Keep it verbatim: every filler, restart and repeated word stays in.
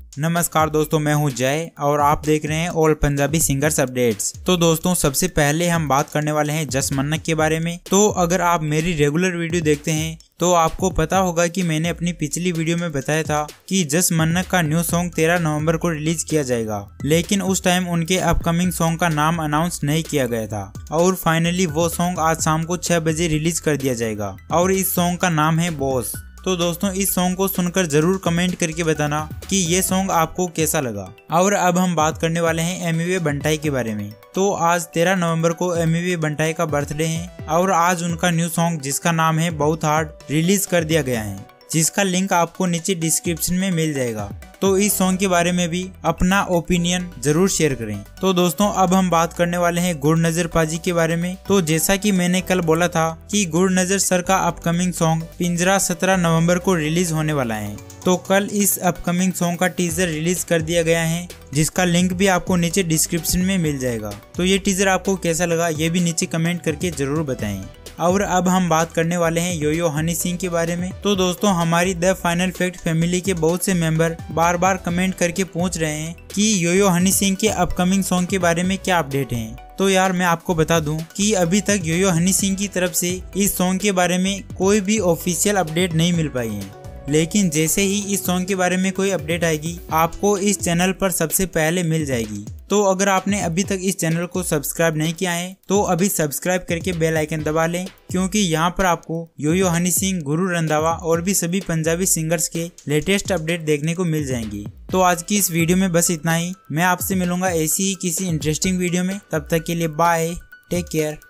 नमस्कार दोस्तों, मैं हूं जय और आप देख रहे हैं ऑल पंजाबी सिंगर्स अपडेट्स। तो दोस्तों, सबसे पहले हम बात करने वाले हैं जस मन्नक के बारे में। तो अगर आप मेरी रेगुलर वीडियो देखते हैं तो आपको पता होगा कि मैंने अपनी पिछली वीडियो में बताया था कि जस मन्नक का न्यू सॉन्ग तेरह नवंबर को रिलीज किया जाएगा, लेकिन उस टाइम उनके अपकमिंग सॉन्ग का नाम अनाउंस नहीं किया गया था और फाइनली वो सॉन्ग आज शाम को छह बजे रिलीज कर दिया जाएगा और इस सॉन्ग का नाम है बॉस। तो दोस्तों, इस सॉन्ग को सुनकर जरूर कमेंट करके बताना कि ये सॉन्ग आपको कैसा लगा। और अब हम बात करने वाले हैं एमिवे बंटाई के बारे में। तो आज तेरह नवंबर को एमिवे बंटाई का बर्थडे है और आज उनका न्यू सॉन्ग जिसका नाम है बहुत हार्ड रिलीज कर दिया गया है, जिसका लिंक आपको नीचे डिस्क्रिप्शन में मिल जाएगा। तो इस सॉन्ग के बारे में भी अपना ओपिनियन जरूर शेयर करें। तो दोस्तों, अब हम बात करने वाले हैं गुरनजर पाजी के बारे में। तो जैसा कि मैंने कल बोला था कि गुरनजर सर का अपकमिंग सॉन्ग पिंजरा सत्रह नवंबर को रिलीज होने वाला है, तो कल इस अपकमिंग सॉन्ग का टीजर रिलीज कर दिया गया है, जिसका लिंक भी आपको नीचे डिस्क्रिप्शन में मिल जाएगा। तो ये टीजर आपको कैसा लगा ये भी नीचे कमेंट करके जरूर बताएं। और अब हम बात करने वाले हैं योयो हनी सिंह के बारे में। तो दोस्तों, हमारी द फाइनल फैक्ट फैमिली के बहुत से मेंबर बार बार कमेंट करके पूछ रहे हैं कि योयो हनी सिंह के अपकमिंग सॉन्ग के बारे में क्या अपडेट है। तो यार, मैं आपको बता दूं कि अभी तक योयो हनी सिंह की तरफ से इस सॉन्ग के बारे में कोई भी ऑफिशियल अपडेट नहीं मिल पाई है, लेकिन जैसे ही इस सॉन्ग के बारे में कोई अपडेट आएगी आपको इस चैनल पर सबसे पहले मिल जाएगी। तो अगर आपने अभी तक इस चैनल को सब्सक्राइब नहीं किया है तो अभी सब्सक्राइब करके बेल आइकन दबा लें, क्योंकि यहाँ पर आपको योयो हनी सिंह, गुरु रंधावा और भी सभी पंजाबी सिंगर्स के लेटेस्ट अपडेट देखने को मिल जाएंगी। तो आज की इस वीडियो में बस इतना ही। मैं आपसे मिलूंगा ऐसी ही किसी इंटरेस्टिंग वीडियो में। तब तक के लिए बाय, टेक केयर।